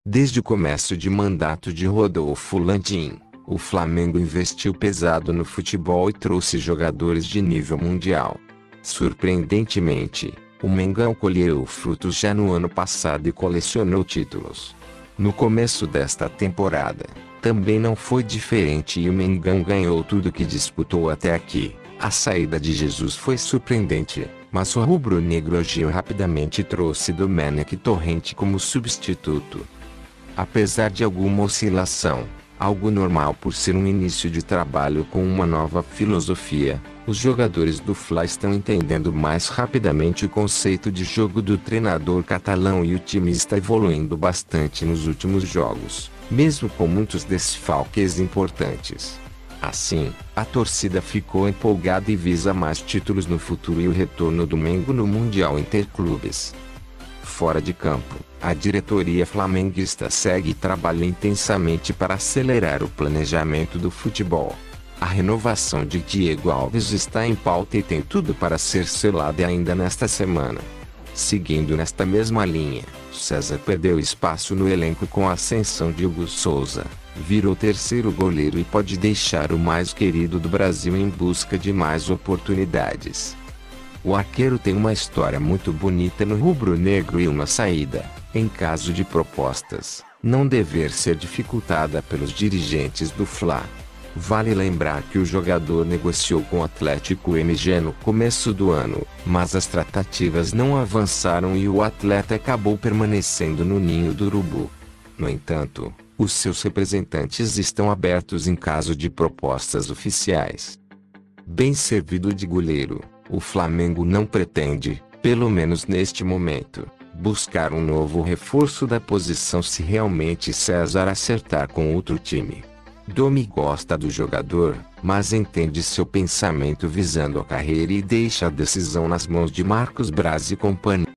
Desde o começo de mandato de Rodolfo Landim, o Flamengo investiu pesado no futebol e trouxe jogadores de nível mundial. Surpreendentemente, o Mengão colheu frutos já no ano passado e colecionou títulos. No começo desta temporada, também não foi diferente e o Mengão ganhou tudo que disputou até aqui. A saída de Jesus foi surpreendente, mas o rubro-negro agiu rapidamente e trouxe Domenech Torrent como substituto. Apesar de alguma oscilação, algo normal por ser um início de trabalho com uma nova filosofia, os jogadores do Fla estão entendendo mais rapidamente o conceito de jogo do treinador catalão e o time está evoluindo bastante nos últimos jogos, mesmo com muitos desfalques importantes. Assim, a torcida ficou empolgada e visa mais títulos no futuro e o retorno do Mengo no Mundial Interclubes. Fora de campo, a diretoria flamenguista segue e trabalha intensamente para acelerar o planejamento do futebol. A renovação de Diego Alves está em pauta e tem tudo para ser selada ainda nesta semana. Seguindo nesta mesma linha, César perdeu espaço no elenco com a ascensão de Hugo Souza, virou terceiro goleiro e pode deixar o mais querido do Brasil em busca de mais oportunidades. O arqueiro tem uma história muito bonita no rubro-negro e uma saída, em caso de propostas, não dever ser dificultada pelos dirigentes do Fla. Vale lembrar que o jogador negociou com o Atlético MG no começo do ano, mas as tratativas não avançaram e o atleta acabou permanecendo no ninho do urubu. No entanto, os seus representantes estão abertos em caso de propostas oficiais. Bem servido de goleiro, o Flamengo não pretende, pelo menos neste momento, buscar um novo reforço da posição se realmente César acertar com outro time. Domi gosta do jogador, mas entende seu pensamento visando a carreira e deixa a decisão nas mãos de Marcos Braz e companhia.